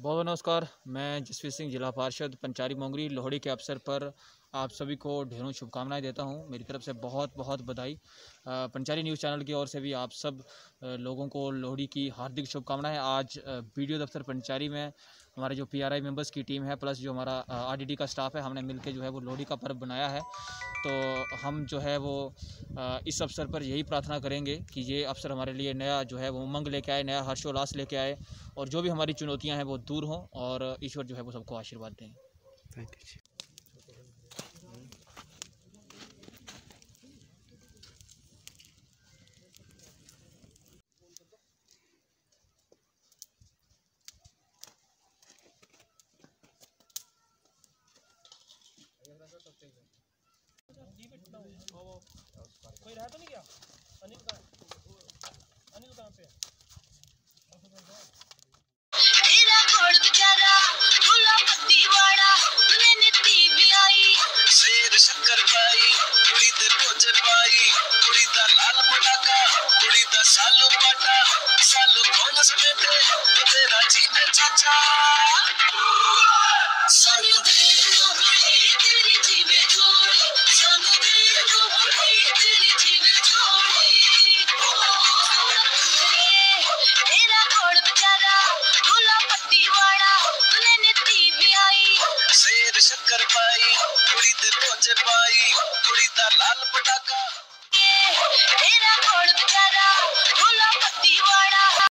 बहुत नमस्कार। मैं जसवीर सिंह, जिला पार्षद पंचारी मोंगरी, लोहड़ी के अवसर पर आप सभी को ढेरों शुभकामनाएं देता हूं। मेरी तरफ से बहुत बहुत बधाई। पंचारी न्यूज़ चैनल की ओर से भी आप सब लोगों को लोहड़ी की हार्दिक शुभकामनाएं। आज वीडियो दफ्तर पंचारी में हमारे जो पीआरआई मेंबर्स की टीम है प्लस जो हमारा आरडीडी का स्टाफ है, हमने मिलकर जो है वो लोहड़ी का पर्व बनाया है। तो हम जो है वो इस अवसर पर यही प्रार्थना करेंगे कि ये अवसर हमारे लिए नया जो है वो उमंग लेके आए, नया हर्षोल्लास लेके आए और जो भी हमारी चुनौतियां हैं वो दूर हों और ईश्वर जो है वो सबको आशीर्वाद दें। Thank you. कोई रहा तो नहीं क्या? अनिल कहाँ पे? तेरा घोड़ बेचारा दूल्हा पत्ती वाड़ा तूने नीति भी आई शेर शक्कर पाई कुड़ी दे भोजे पाई कुड़ी दा लाल पटाका कुड़ी दा सालू पाटा सालू कौन समेटे वो तेरा जीवे चाचा सालू दे लोहड़ी तेरी जीवे जोड़ी सालू दे लोहड़ी तेरी जीवे जोड़ी तेरा घोड़ बेचारा दूल्हा पत्ती वाड़ा तूने नीति भी आई शेर शक्कर पाई कुड़ी दे भोजे पाई कुड़ी दा लाल पटाका तेरा घोड़ बेचारा दूल्हा पत्ती वाड़ा।